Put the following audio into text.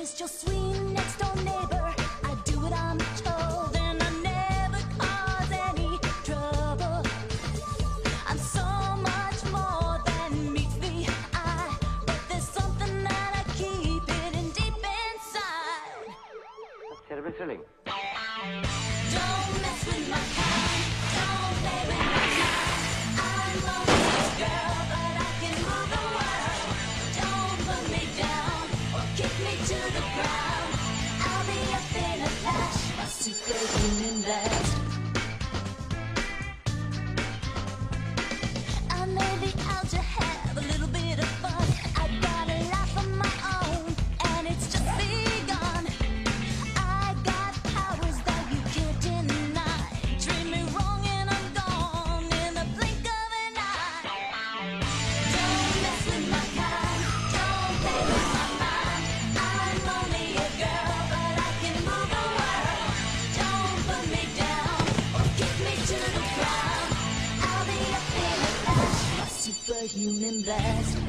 just your sweet next door neighbor. I do what I'm told and I never cause any trouble. I'm so much more than meets the eye, but there's something that I keep hidden deep inside. That's terribly thrilling. Don't mess with my kind, don't play with my mind. I'm only a girl, but I can move the world. Don't put me down or kick me to the ground. I'll be up in a flash, a superhuman blast. I may be out to have a little bit of fun. I've got a life of my own, and it's just begun. I got powers that you can't deny. Treat me wrong and I'm gone in the blink of an eye. Don't mess with my kind, don't play with my mind. I'm only a girl, but I can move the world. Don't put me down or kick me to the ground. I'll be up in a flash, a superhuman blast.